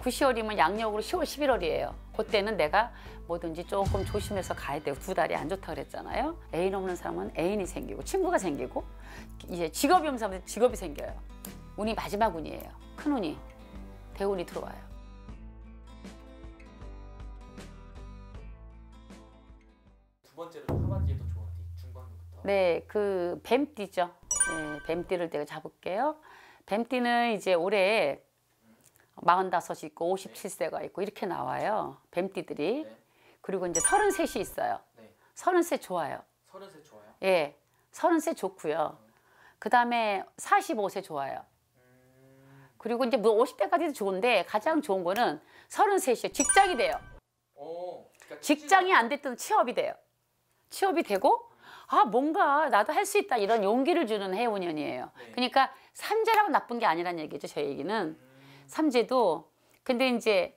9,10월이면 양력으로 10월, 11월이에요. 그때는 내가 뭐든지 조금 조심해서 가야 되고 두 달이 안 좋다 그랬잖아요. 애인 없는 사람은 애인이 생기고 친구가 생기고 이제 직업이 없는 사람은 직업이 생겨요. 운이 마지막 운이에요. 큰 운이. 대운이 들어와요. 두 번째로 하반기에도 좋은 띠, 중반기부터. 네, 그 뱀띠죠. 네, 뱀띠를 내가 잡을게요. 뱀띠는 이제 올해 45이 있고 57세가 있고 이렇게 나와요. 뱀띠들이. 네. 그리고 이제 33이 있어요. 네. 33 좋아요. 33 좋아요? 예, 33 좋고요. 그 다음에 45세 좋아요. 그리고 이제 뭐 50대까지도 좋은데 가장 좋은 거는 33이요. 직장이 돼요. 그러니까 직장이 안 됐던 취업이 돼요. 취업이 되고 아 뭔가 나도 할 수 있다 이런 용기를 주는 해운년이에요. 네. 그러니까 삼재라고 나쁜 게 아니란 얘기죠. 저 얘기는. 삼재도 근데 이제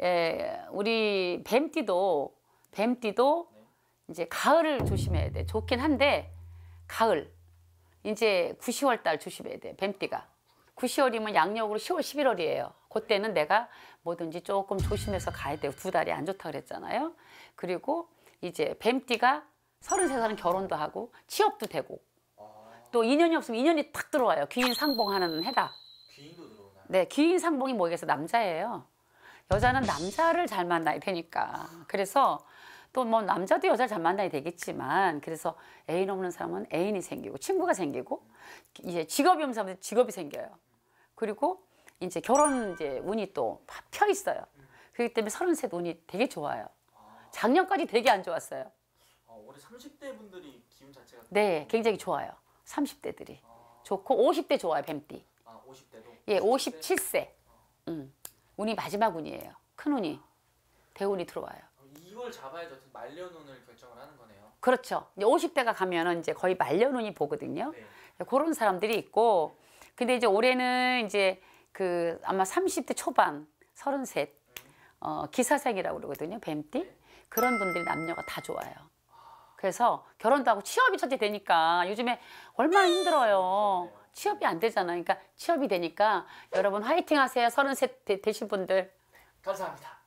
우리 뱀띠도 네. 이제 가을을 조심해야 돼. 좋긴 한데 가을 이제 9, 10월 달 조심해야 돼. 뱀띠가 9, 10월이면 양력으로 10월, 11월이에요. 그때는 내가 뭐든지 조금 조심해서 가야 되고 두 달이 안 좋다 그랬잖아요. 그리고 이제 뱀띠가 33살은 결혼도 하고 취업도 되고 또 인연이 없으면 인연이 탁 들어와요. 귀인 상봉하는 해다. 귀인도 들어오나요? 네, 귀인 상봉이 뭐겠어? 남자예요. 여자는 남자를 잘 만나야 되니까. 그래서 또 뭐 남자도 여자를 잘 만나야 되겠지만 그래서 애인 없는 사람은 애인이 생기고 친구가 생기고 이제 직업이 없는 사람은 직업이 생겨요. 그리고 이제 결혼 이제 운이 또 펴 있어요. 그렇기 때문에 33 운이 되게 좋아요. 작년까지 되게 안 좋았어요. 올해 30대 분들이 기운 자체가 네, 굉장히 좋아요. 30대들이 좋고 50대 좋아요. 뱀띠. 50대도? 예, 57세. 운이 마지막 운이에요. 큰 운이. 대운이 들어와요. 이걸 잡아야죠. 말년운을 결정을 하는 거네요. 그렇죠. 이제 50대가 가면은 이제 거의 말년운이 보거든요. 네. 그런 사람들이 있고, 근데 이제 올해는 이제 그 아마 30대 초반, 33, 기사생이라고 그러거든요. 뱀띠. 그런 분들이 남녀가 다 좋아요. 그래서 결혼도 하고 취업이 첫째 되니까 요즘에 얼마나 힘들어요. 취업이 안 되잖아요. 그러니까 취업이 되니까 여러분 화이팅 하세요. 33 되신 분들. 감사합니다.